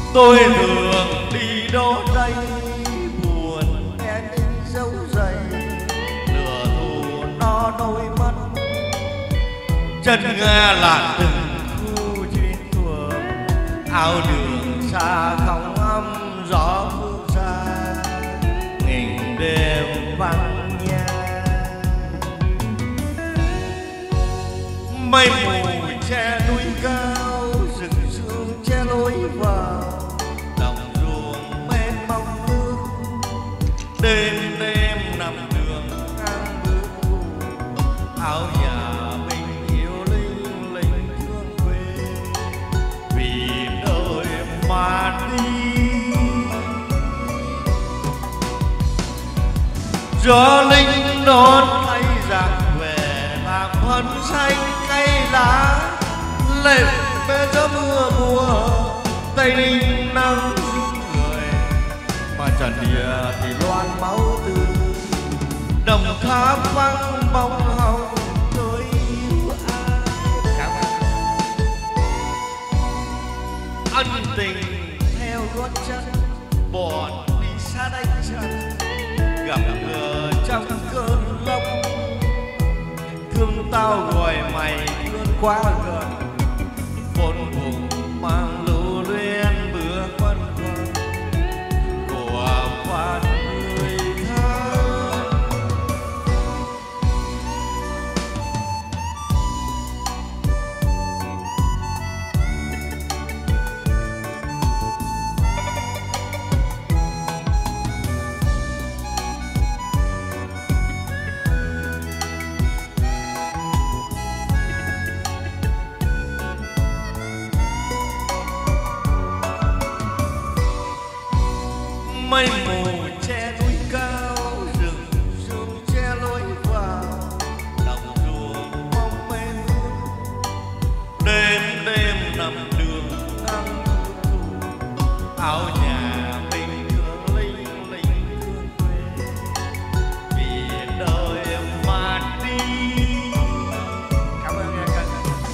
Tôi thường đi đâu đây buồn nghe những dấu giày, lửa thù nó đôi mắt chân nghe là từng khu chuyên thuộc, áo đường xa không âm gió phương xa nghìn đêm vắng nhà. Mây mù che núi cao, rừng sương che lối vào, đồng ruộng mênh mông nước, đêm đêm nằm đường ngang bước ngủ, áo nhà mình yêu linh linh thương quê, vì đời mà đi. Gió linh đón tay giặc về làm phấn xanh cây lá, lệ bên gió mưa mùa tây ninh nắng người, mà trần địa thì loan máu tươi, đồng tháp vắng bóng hồng tôi yêu ai. Ân tình theo gót chân bọn đi xa đánh chân, gặp gỡ trong cơn lốc, thương tao gọi mày thương quá gần, vốn vùng mang lưu luyến bước vân vân của phận người thân. Mây mù che núi cao, rừng sương che lối vào, đồng ruộng bóng bên nước, đêm đêm nằm đường nắng thu, áo nhà mình thương linh linh thương quê, vì đời mà đi. Cảm ơn nghe cân.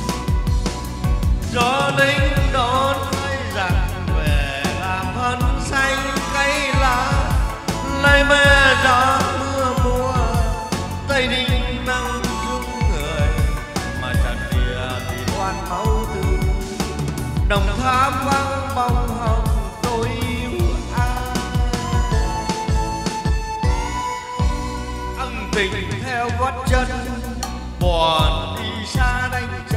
Gió linh đón thấy rằng về làm phấn xanh cây lá, lấy mê gió mưa mùa tây ninh nắng rung người, mà trần địa thì loan máu tươi, đồng tháp vắng bóng hồng tôi yêu ai. Ân tình theo gót chân bọn đi xa đánh chân,